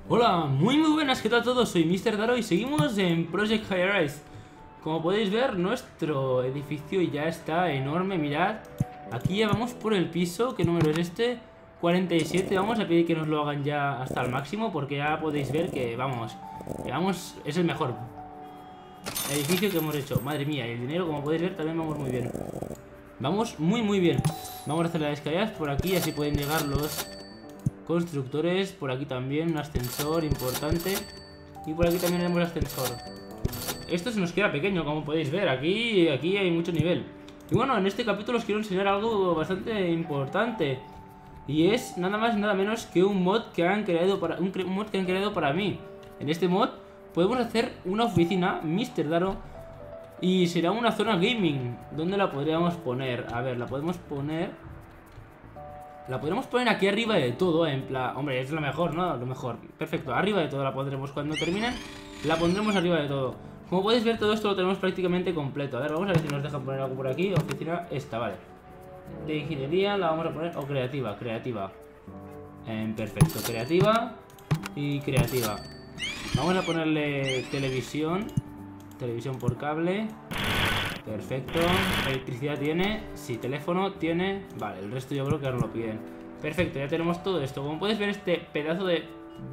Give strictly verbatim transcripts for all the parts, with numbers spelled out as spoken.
Hola, muy muy buenas, ¿qué tal todos? Soy míster Daro y seguimos en Project High Rise. Como podéis ver, nuestro edificio ya está enorme, mirad. Aquí ya vamos por el piso, ¿qué número es este? cuarenta y siete, vamos a pedir que nos lo hagan ya hasta el máximo porque ya podéis ver que, vamos, que vamos, es el mejor edificio que hemos hecho. Madre mía, y el dinero, como podéis ver, también vamos muy bien. Vamos muy muy bien. Vamos a hacer las escaleras por aquí, así pueden llegar los constructores. Por aquí también un ascensor importante. Y por aquí también tenemos ascensor. Esto se nos queda pequeño, como podéis ver. Aquí, aquí hay mucho nivel. Y bueno, en este capítulo os quiero enseñar algo bastante importante. Y es nada más y nada menos que un mod que han creado para, un, un mod que han creado para mí. En este mod podemos hacer una oficina, míster Daro. Y será una zona gaming. ¿Dónde la podríamos poner? A ver, la podemos poner... La podremos poner aquí arriba de todo, en plan... Hombre, es lo mejor, ¿no? Lo mejor. Perfecto, arriba de todo la pondremos cuando terminen. La pondremos arriba de todo. Como podéis ver, todo esto lo tenemos prácticamente completo. A ver, vamos a ver si nos dejan poner algo por aquí. Oficina esta, vale. De ingeniería la vamos a poner... O creativa, creativa. Eh, perfecto, creativa y creativa. Vamos a ponerle televisión. Televisión por cable. Perfecto. Electricidad tiene. Sí, teléfono tiene. Vale, el resto yo creo que ahora lo piden. Perfecto, ya tenemos todo esto. Como puedes ver, este pedazo de...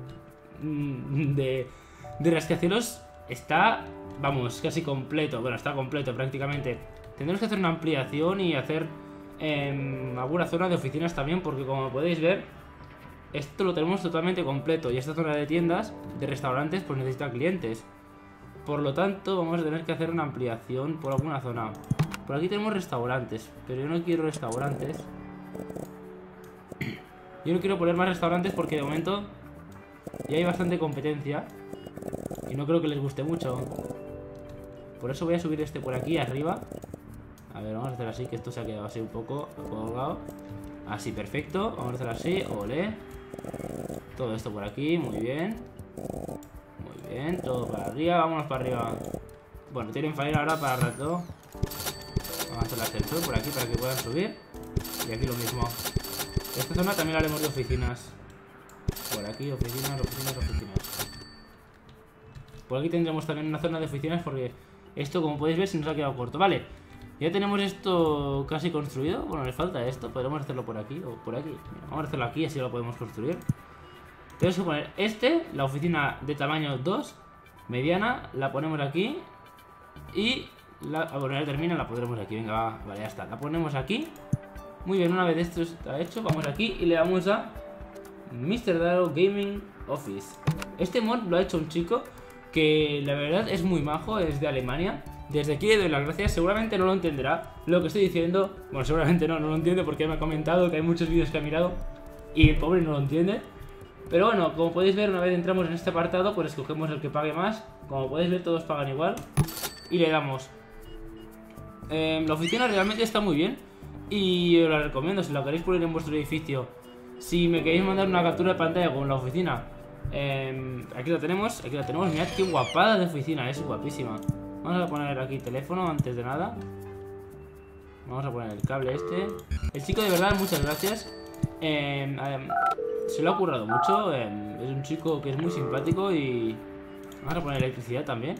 De, de rascacielos está, vamos, casi completo. Bueno, está completo prácticamente. Tendremos que hacer una ampliación y hacer eh, alguna zona de oficinas también, porque como podéis ver, esto lo tenemos totalmente completo. Y esta zona de tiendas, de restaurantes, pues necesita clientes. Por lo tanto, vamos a tener que hacer una ampliación por alguna zona. Por aquí tenemos restaurantes, pero yo no quiero restaurantes. Yo no quiero poner más restaurantes porque de momento ya hay bastante competencia y no creo que les guste mucho. Por eso voy a subir este por aquí arriba. A ver, vamos a hacer así, que esto se ha quedado así un poco colgado. Así, perfecto. Vamos a hacer así, olé. Todo esto por aquí, muy bien. Muy bien, todo para arriba, vámonos para arriba. Bueno, tienen falla ahora para rato. Vamos a hacer el ascensor por aquí para que puedan subir. Y aquí lo mismo. Esta zona también la haremos de oficinas. Por aquí, oficinas, oficinas, oficinas. Por aquí tendremos también una zona de oficinas porque esto, como podéis ver, se nos ha quedado corto. Vale, ya tenemos esto casi construido. Bueno, le falta esto, podemos hacerlo por aquí o por aquí. Mira, vamos a hacerlo aquí, así lo podemos construir. Tenemos que poner este, la oficina de tamaño dos, mediana, la ponemos aquí. Y la, bueno, ya termina, la pondremos aquí. Venga, va, vale, ya está, la ponemos aquí. Muy bien, una vez esto está hecho, vamos aquí y le damos a míster Daro Gaming Office. Este mod lo ha hecho un chico que la verdad es muy majo, es de Alemania. Desde aquí le doy las gracias, seguramente no lo entenderá lo que estoy diciendo. Bueno, seguramente no, no lo entiende porque me ha comentado que hay muchos vídeos que ha mirado y el pobre no lo entiende. Pero bueno, como podéis ver, una vez entramos en este apartado, pues escogemos el que pague más. Como podéis ver, todos pagan igual. Y le damos. Eh, la oficina realmente está muy bien y os la recomiendo si la queréis poner en vuestro edificio. Si me queréis mandar una captura de pantalla con la oficina, eh, aquí la tenemos, aquí la tenemos. Mirad qué guapada de oficina, es guapísima. Vamos a poner aquí teléfono antes de nada. Vamos a poner el cable este. El chico, de verdad, muchas gracias. Eh, eh, se lo ha currado mucho. Eh, es un chico que es muy simpático y... Vamos a poner electricidad también.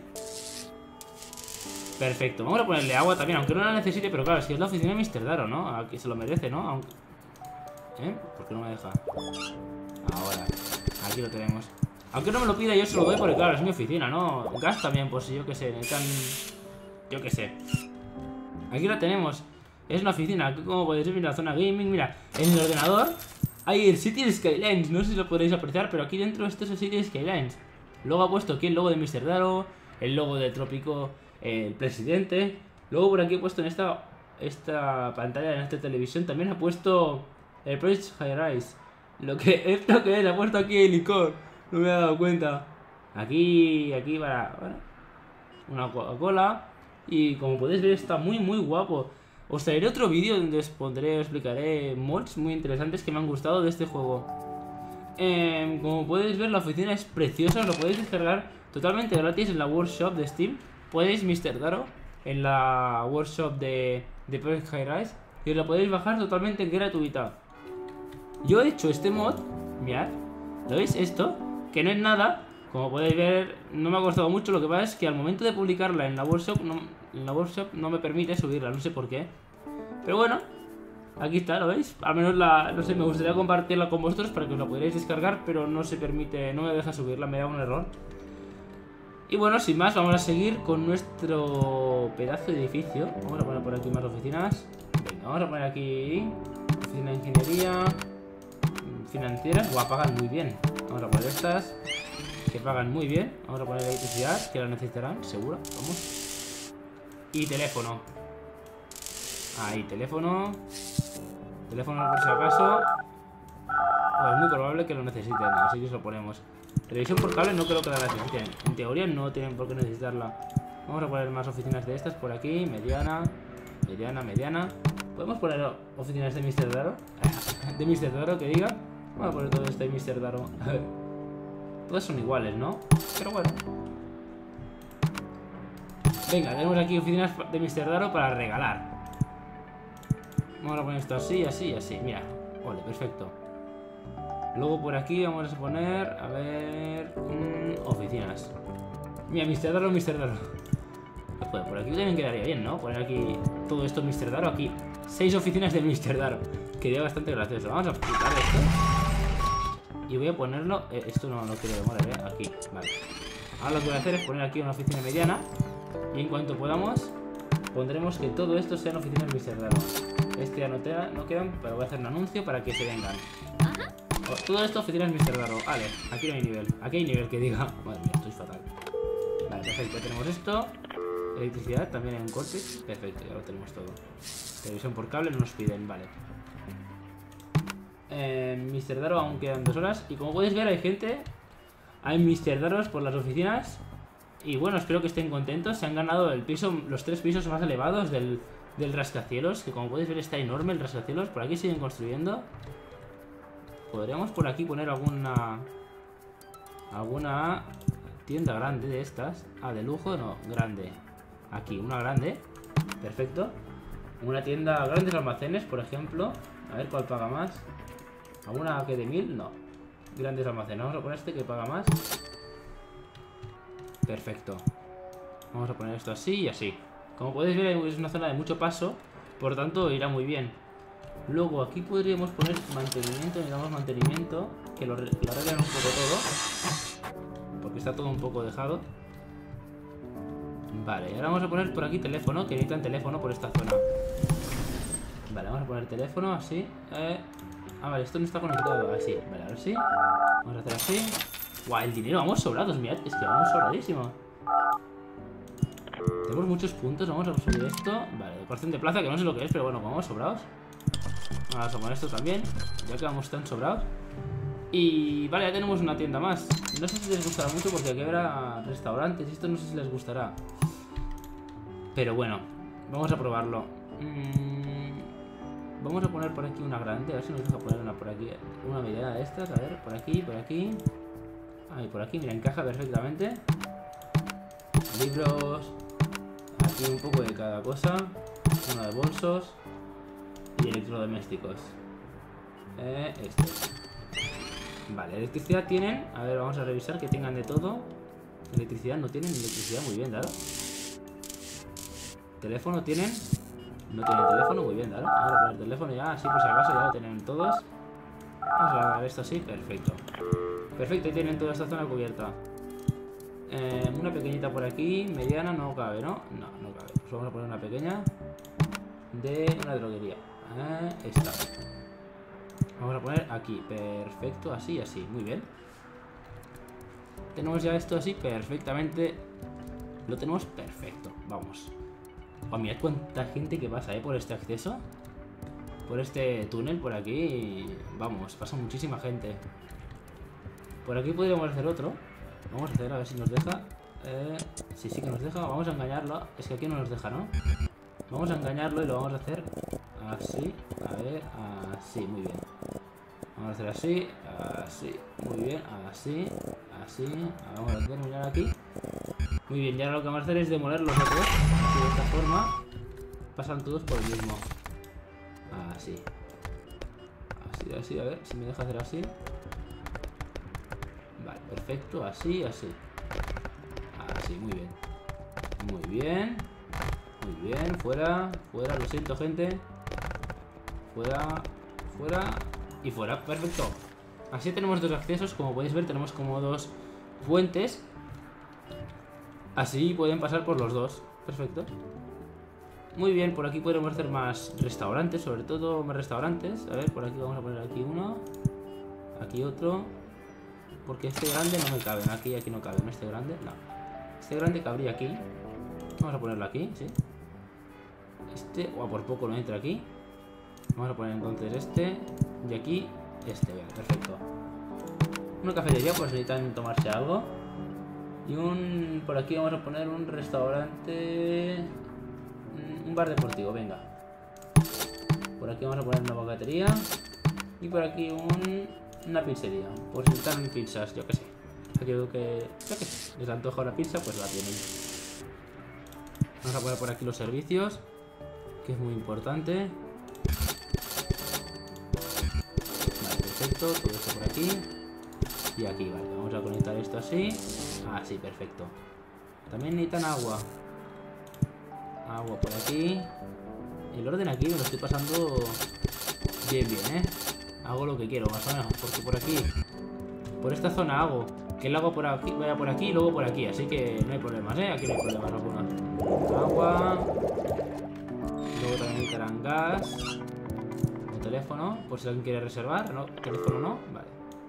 Perfecto, vamos a ponerle agua también, aunque no la necesite, pero claro, si es la oficina de míster Daro, ¿no? Aquí se lo merece, ¿no? Aunque... ¿Eh? ¿Por qué no me deja? Ahora, aquí lo tenemos. Aunque no me lo pida, yo se lo doy porque claro, es mi oficina, ¿no? Gas también, pues yo qué sé, necesitan... Yo qué sé. Aquí lo tenemos. Es una oficina, aquí como podéis ver, mira, la zona gaming, mira. En el ordenador hay el City Skylines, no sé si lo podréis apreciar, pero aquí dentro esto es el City Skylines. Luego ha puesto aquí el logo de míster Daro, el logo de Trópico, el presidente. Luego por aquí he puesto en esta esta pantalla, en esta televisión, también ha puesto el Project High Rise. Lo que esto que es, ha puesto aquí el licor. No me he dado cuenta. Aquí, aquí para, bueno, una Coca-Cola. Y como podéis ver está muy muy guapo. Os traeré otro vídeo donde os pondré, os explicaré mods muy interesantes que me han gustado de este juego. Eh, como podéis ver, la oficina es preciosa, os lo podéis descargar totalmente gratis en la workshop de Steam. Podéis míster Daro en la workshop de, de Project High Rise y os la podéis bajar totalmente gratuita. Yo he hecho este mod, mirad, ¿lo veis esto? que no es nada. Como podéis ver, no me ha costado mucho. Lo que pasa es que al momento de publicarla en la workshop no, en la workshop no me permite subirla, no sé por qué. Pero bueno, aquí está, ¿lo veis? Al menos la, no sé, me gustaría compartirla con vosotros para que os la pudierais descargar, pero no se permite, no me deja subirla, me da un error. Y bueno, sin más, vamos a seguir con nuestro pedazo de edificio. Vamos a poner por aquí más oficinas. Venga, vamos a poner aquí oficina de ingeniería, financieras. Guau, pagan muy bien. Vamos a poner estas, que pagan muy bien. Vamos a poner electricidad, que la necesitarán, seguro. Vamos. Y teléfono. Ahí, teléfono. Teléfono por si acaso. Pues es muy probable que lo necesiten, así que os lo ponemos. Televisión por cable no creo que la necesiten. En teoría no tienen por qué necesitarla. Vamos a poner más oficinas de estas por aquí. Mediana, mediana, mediana. ¿Podemos poner oficinas de mister Daro? De mister Daro, que diga. Vamos a poner todo esto de mister Daro. Todas son iguales, ¿no? Pero bueno. Venga, tenemos aquí oficinas de mister Daro para regalar. Vamos a poner esto así, así, así. Mira, vale, perfecto. Luego por aquí vamos a poner, a ver, mmm, oficinas. Mira, mister Daro, mister Daro. Joder, por aquí también quedaría bien, ¿no? Poner aquí todo esto mister Daro, aquí seis oficinas de mister Daro. Quedaría bastante gracioso. Vamos a quitar esto y voy a ponerlo, eh, esto no lo quiero demorar, ¿eh? Aquí, vale. Ahora lo que voy a hacer es poner aquí una oficina mediana. Y en cuanto podamos, pondremos que todo esto sean oficinas mister Daro. Este ya no, te, no quedan, pero voy a hacer un anuncio para que se vengan. Todo esto oficinas mister Daro. Vale, aquí no hay nivel. Aquí hay nivel que diga. Madre mía, estoy fatal. Vale, perfecto. Tenemos esto. Electricidad también hay un corte. Perfecto, ya lo tenemos todo. Televisión por cable no nos piden, vale. Eh, mister Daro aún quedan dos horas. Y como podéis ver, hay gente. Hay mister Daros por las oficinas. Y bueno, espero que estén contentos. Se han ganado el piso, los tres pisos más elevados del, del rascacielos. Que como podéis ver está enorme el rascacielos. Por aquí siguen construyendo. Podríamos por aquí poner alguna alguna tienda grande de estas. Ah, de lujo, no, grande. Aquí, una grande. Perfecto. Una tienda, grandes almacenes, por ejemplo. A ver cuál paga más. ¿Alguna que de mil? No. Grandes almacenes. Vamos a poner este que paga más. Perfecto. Vamos a poner esto así y así. Como podéis ver, es una zona de mucho paso. Por tanto, irá muy bien. Luego aquí podríamos poner mantenimiento, digamos mantenimiento, que lo, lo arreglen un poco todo, porque está todo un poco dejado. Vale, y ahora vamos a poner por aquí teléfono, que necesitan teléfono por esta zona. Vale, vamos a poner teléfono así. Eh... Ah, vale, esto no está conectado, así. Vale, ahora sí. Vamos a hacer así. Guau, el dinero, vamos sobrados, mirad, es que vamos sobradísimo. Tenemos muchos puntos, vamos a subir esto. Vale, decoración de plaza, que no sé lo que es, pero bueno, vamos sobrados. Vamos a poner esto también, ya que vamos tan sobrados. Y vale, ya tenemos una tienda más. No sé si les gustará mucho porque aquí habrá restaurantes y esto no sé si les gustará. Pero bueno, vamos a probarlo. mm, Vamos a poner por aquí una grande. A ver si nos deja poner una por aquí. Una mediana de estas, a ver, por aquí, por aquí. Ah, y por aquí, mira, encaja perfectamente. Libros. Aquí un poco de cada cosa. Uno de bolsos. Y electrodomésticos. Eh, este. Vale, electricidad tienen. A ver, vamos a revisar que tengan de todo. Electricidad no tienen, electricidad muy bien, dado. Teléfono tienen. No tienen teléfono, muy bien, dado. Vamos a poner teléfono ya, así por si acaso ya lo tienen todos. Vamos a dar esto así, perfecto. Perfecto, y tienen toda esta zona cubierta. Eh, una pequeñita por aquí, mediana no cabe, ¿no? No, no cabe. Pues vamos a poner una pequeña de una droguería. Eh, esta. Vamos a poner aquí, perfecto, así, así, muy bien. Tenemos ya esto así perfectamente. Lo tenemos perfecto, vamos. Oh, mirad cuánta gente que pasa, ¿eh? Por este acceso. Por este túnel, por aquí. Vamos, pasa muchísima gente. Por aquí podríamos hacer otro. Vamos a hacer, a ver si nos deja. Eh, sí, sí que nos deja, vamos a engañarlo. Es que aquí no nos deja, ¿no? Vamos a engañarlo y lo vamos a hacer así, a ver, así, muy bien. Vamos a hacer así, así, muy bien, así, así. Vamos a terminar aquí. Muy bien, ya lo que vamos a hacer es demoler los otros. Así, de esta forma pasan todos por el mismo. Así. Así, así, a ver si me deja hacer así. Vale, perfecto, así, así. Así, muy bien. Muy bien. Muy bien, fuera, fuera, lo siento, gente. Fuera, fuera y fuera, perfecto. Así tenemos dos accesos, como podéis ver tenemos como dos puentes. Así pueden pasar por los dos, perfecto. Muy bien, por aquí podremos hacer más restaurantes, sobre todo más restaurantes. A ver, por aquí vamos a poner aquí uno. Aquí otro. Porque este grande no me cabe, aquí y aquí no cabe. Este grande, no. Este grande cabría aquí. Vamos a ponerlo aquí, sí. Este, o a por poco no entra aquí. Vamos a poner entonces este. Y aquí, este, bien, perfecto. Una cafetería, pues necesitan tomarse algo. Y un... por aquí vamos a poner un restaurante... un bar deportivo, venga. Por aquí vamos a poner una bocatería. Y por aquí un... una pizzería. Pues necesitan pizzas, yo que sé. Aquello que... yo que sé. Les antoja una pizza, pues la tienen. Vamos a poner por aquí los servicios, que es muy importante. Vale, perfecto. Todo esto por aquí. Y aquí, vale. Vamos a conectar esto así. Así, perfecto. También necesitan agua. Agua por aquí. El orden aquí me lo estoy pasando bien, bien, ¿eh? Hago lo que quiero, más o menos. Porque por aquí, por esta zona hago que el agua por aquí, vaya por aquí y luego por aquí. Así que no hay problemas, ¿eh? Aquí no hay problemas algunos. Agua. Luego también necesitarán gas. Un teléfono, por si alguien quiere reservar. No, teléfono no. Vale.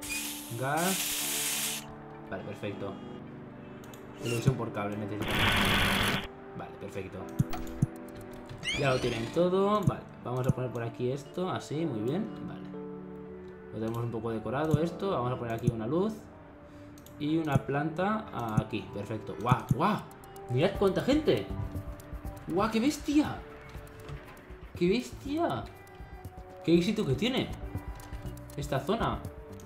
Gas. Vale, perfecto. Televisión por cable necesitamos. Vale, perfecto. Ya lo tienen todo. Vale, vamos a poner por aquí esto. Así, muy bien. Vale. Lo tenemos un poco decorado esto. Vamos a poner aquí una luz. Y una planta aquí. Perfecto. ¡Guau! ¡Guau! ¡Mirad cuánta gente! ¡Guau! ¡Qué bestia! ¡Qué bestia! ¡Qué éxito que tiene esta zona!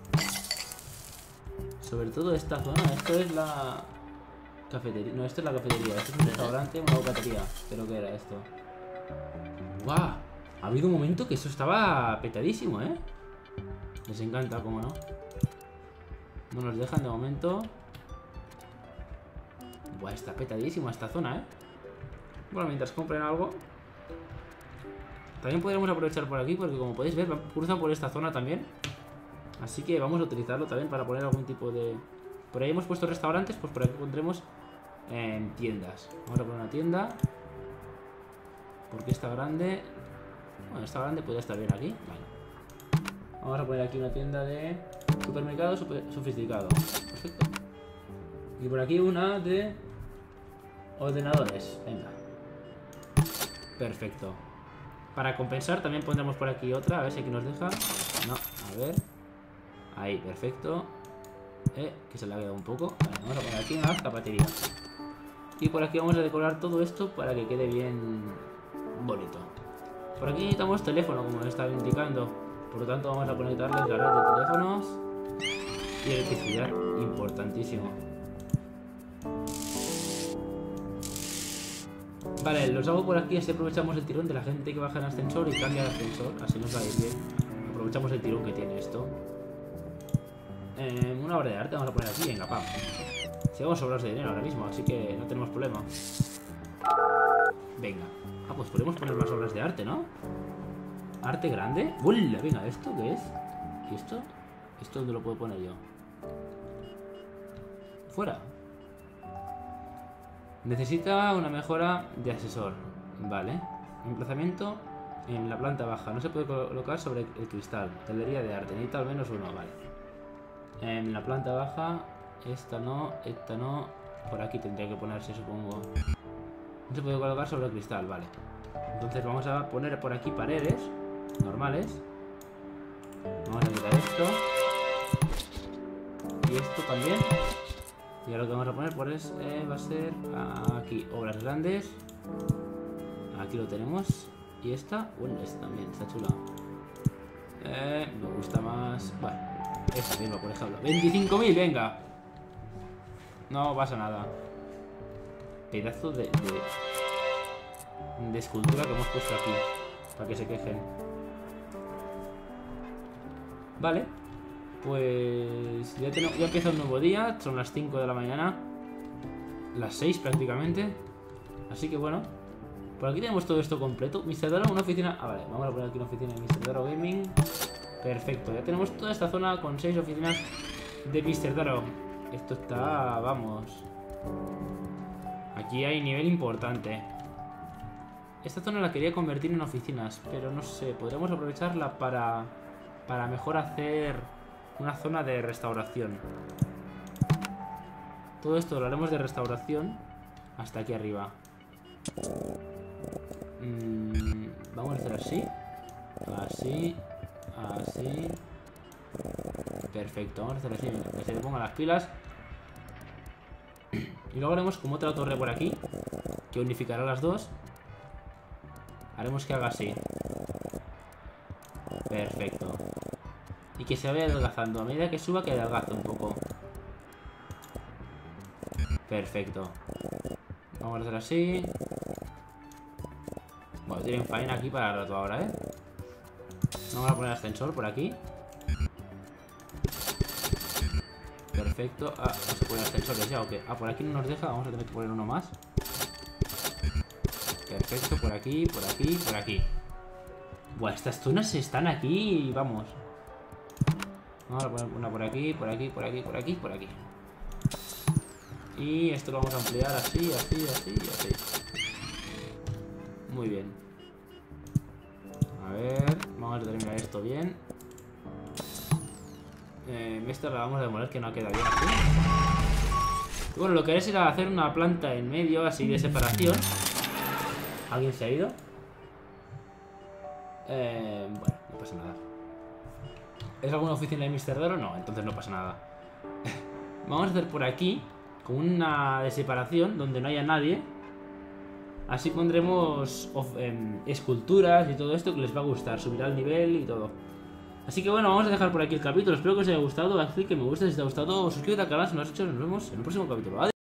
Sobre todo esta zona. Esto es la... cafetería. No, esto es la cafetería. Esto es un restaurante, una bocatería. Pero ¿qué era esto? ¡Guau! Ha habido un momento que eso estaba petadísimo, ¿eh? Les encanta, cómo no. No nos dejan de momento. Buah, está petadísimo esta zona, ¿eh? Bueno, mientras compren algo. También podremos aprovechar por aquí, porque como podéis ver, cruzan por esta zona también. Así que vamos a utilizarlo también para poner algún tipo de... Por ahí hemos puesto restaurantes, pues por aquí pondremos eh, tiendas. Vamos a poner una tienda. Porque está grande. Bueno, está grande, puede estar bien aquí. Vale. Vamos a poner aquí una tienda de supermercado super sofisticado. Perfecto. Y por aquí una de ordenadores. Venga. Perfecto. Para compensar también pondremos por aquí otra. A ver si aquí nos deja. No, a ver. Ahí, perfecto. Eh, que se le ha quedado un poco. Vale, vamos a poner aquí una zapatería. Y por aquí vamos a decorar todo esto para que quede bien bonito. Por aquí necesitamos teléfono, como me estaba indicando. Por lo tanto vamos a conectarles la red de teléfonos y electricidad, importantísimo. Vale, los hago por aquí, así aprovechamos el tirón de la gente que baja en ascensor y cambia de ascensor. Así nos va a ir bien. Aprovechamos el tirón que tiene esto. Eh, una obra de arte vamos a poner aquí, venga, pam. Si vamos sobrados de dinero ahora mismo, así que no tenemos problema. Venga. Ah, pues podemos poner más obras de arte, ¿no? Arte grande. ¡Hola! Venga, ¿esto qué es? ¿Y esto? ¿Esto dónde lo puedo poner yo? Fuera. Necesita una mejora de asesor. Vale. Emplazamiento en la planta baja. No se puede colocar sobre el cristal. Galería de arte. Necesita al menos uno. Vale. En la planta baja. Esta no. Esta no. Por aquí tendría que ponerse, supongo. No se puede colocar sobre el cristal. Vale. Entonces vamos a poner por aquí paredes normales. Vamos a quitar esto. Y esto también. Y ahora lo que vamos a poner pues, eh, va a ser aquí, obras grandes. Aquí lo tenemos. Y esta, bueno, esta también, está chula. Eh, me gusta más. Bueno, esta misma, por ejemplo. veinticinco mil, venga. No pasa nada. Pedazo de, de, de escultura que hemos puesto aquí. Para que se quejen. Vale. Pues ya, tengo, ya empieza un nuevo día. Son las cinco de la mañana. Las seis prácticamente. Así que bueno, por aquí tenemos todo esto completo. mister Daro, una oficina... Ah, vale, vamos a poner aquí una oficina de mister Daro Gaming. Perfecto, ya tenemos toda esta zona con seis oficinas de mister Daro. Esto está... vamos. Aquí hay nivel importante. Esta zona la quería convertir en oficinas, pero no sé, podríamos aprovecharla para, para mejor hacer una zona de restauración. Todo esto lo haremos de restauración hasta aquí arriba. Mm, vamos a hacer así. Así. Así. Perfecto, vamos a hacer así. Que se le pongan las pilas. Y luego haremos como otra torre por aquí, que unificará las dos. Haremos que haga así. Perfecto. Y que se vaya adelgazando. A medida que suba, que adelgaza un poco. Perfecto. Vamos a hacer así. Bueno, tienen faena aquí para el rato ahora, ¿eh? Vamos a poner ascensor por aquí. Perfecto. Ah, ¿no se ponen ascensores ya o qué? Ah, por aquí no nos deja. Vamos a tener que poner uno más. Perfecto, por aquí, por aquí, por aquí. Buah, estas zonas están aquí, vamos. Vamos a poner una por aquí, por aquí, por aquí, por aquí, por aquí. Y esto lo vamos a ampliar así, así, así, así. Muy bien. A ver, vamos a terminar esto bien. Eh, esta la vamos a demoler, que no queda bien así. Y bueno, lo que haré será hacer una planta en medio, así de separación. ¿Alguien se ha ido? Eh, bueno, no pasa nada. ¿Es alguna oficina de mister Daro? No, entonces no pasa nada. Vamos a hacer por aquí con una de separación donde no haya nadie. Así pondremos of, eh, esculturas y todo esto que les va a gustar. Subirá el nivel y todo. Así que bueno, vamos a dejar por aquí el capítulo. Espero que os haya gustado. Haz clic que me gusta si te ha gustado. Suscríbete al canal si no lo has hecho. Nos vemos en el próximo capítulo. Adiós.